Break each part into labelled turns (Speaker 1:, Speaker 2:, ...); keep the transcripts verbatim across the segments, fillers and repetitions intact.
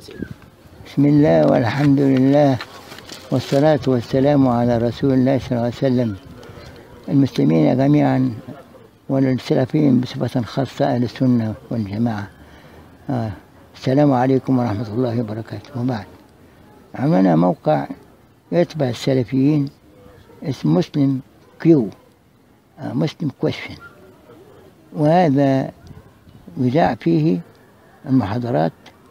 Speaker 1: سيدي.
Speaker 2: بسم الله والحمد لله والصلاة والسلام على رسول الله صلى الله عليه وسلم. المسلمين جميعا والسلفيين بصفة خاصة أهل السنة والجماعة. آه. السلام عليكم ورحمة الله وبركاته. وبعد، عملنا موقع يتبع السلفيين اسم مسلم كيو، آه مسلم كويشن، وهذا يذاع فيه المحاضرات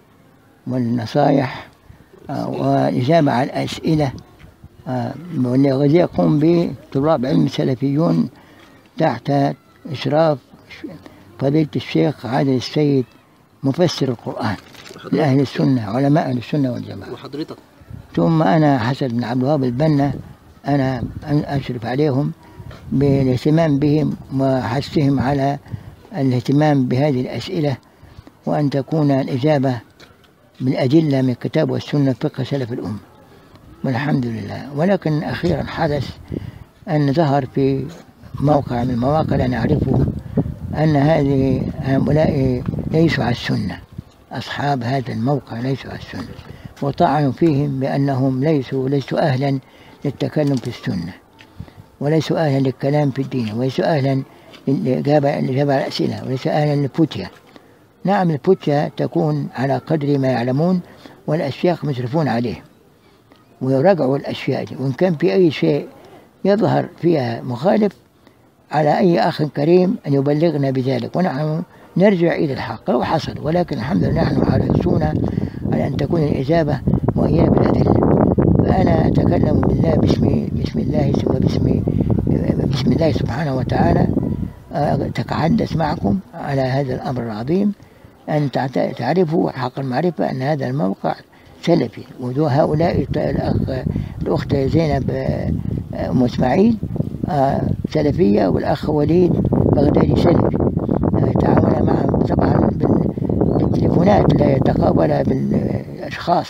Speaker 2: والنصائح آه والإجابة على الأسئلة آه والذي يقوم به طلاب علم سلفيون تحت إشراف فضيلة الشيخ عادل السيد مفسر القرآن لأهل السنة، علماء أهل السنة والجماعة.
Speaker 1: وحضرتك؟
Speaker 2: ثم أنا حسن بن عبد الوهاب البنا، أنا أشرف عليهم بالاهتمام بهم وحثهم على الاهتمام بهذه الأسئلة، وأن تكون الإجابة بالأدلة من الكتاب والسنة فقه سلف الأمة، والحمد لله. ولكن أخيرا حدث أن ظهر في موقع من المواقع اللي نعرفه أن هذه هؤلاء ليسوا على السنة، أصحاب هذا الموقع ليسوا على السنة، وطعنوا فيهم بأنهم ليسوا ليسوا أهلا للتكلم في السنة، وليسوا أهلا للكلام في الدين، وليسوا أهلا للإجابة على الأسئلة، وليسوا أهلا للفتية. نعم، الفتية تكون على قدر ما يعلمون، والأشياخ مشرفون عليه ويراجعوا الأشياء دي، وإن كان في أي شيء يظهر فيها مخالف على أي أخ كريم أن يبلغنا بذلك، ونحن نرجع إلى الحق لو حصل. ولكن الحمد لله نحن حريصون على أن تكون الإجابة مؤيدة بالأدلة. فأنا أتكلم بالله باسم بسم الله وباسم بسم الله سبحانه وتعالى، أتحدث معكم على هذا الأمر العظيم، أن تعرفوا حق المعرفة أن هذا الموقع سلفي، وهؤلاء الأخ الأخت زينب أم إسماعيل سلفية، والأخ وليد بغدادي سلفي. تعاون معهم طبعا بالتليفونات، لا يتقابل بالأشخاص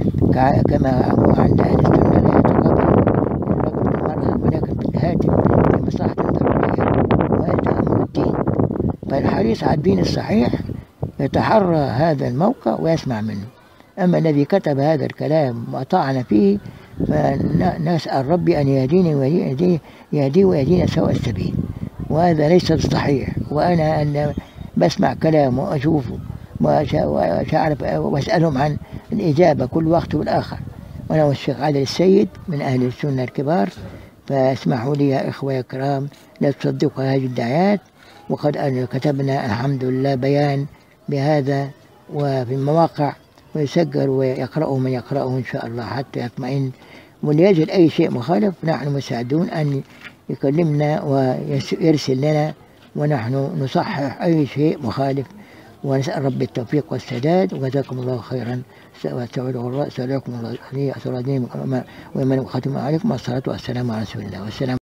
Speaker 2: كما هو عند أهل السنة، لا يتقابل الرجل بالمرأة، ولكن بالهاتف لمصلحة ضرورية، وهذا أمر الدين. فالحريص على الدين الصحيح يتحرى هذا الموقع ويسمع منه. أما الذي كتب هذا الكلام وطعن فيه فنسأل ربي أن يهديني ويهديه يهدي ويهدينا سواء السبيل، وهذا ليس صحيح. وأنا أن بسمع كلام وأشوفه وأعرف وأسألهم عن الإجابة كل وقت والآخر، وأنا والشيخ عادل السيد من أهل السنة الكبار. فاسمحوا لي يا إخوة يا كرام، لا تصدقوا هذه الدعايات، وقد كتبنا الحمد لله بيان بهذا وفي المواقع، ويسجل ويقرأه من يقرأه إن شاء الله حتى يطمئن. واللي يجد أي شيء مخالف نحن مساعدون أن يكلمنا ويرسل لنا، ونحن نصحح أي شيء مخالف، ونسأل رب التوفيق والسداد. وجزاكم الله خيرا. سألكم الله ومن ختم عليكم والصلاة والسلام على رسول الله والسلام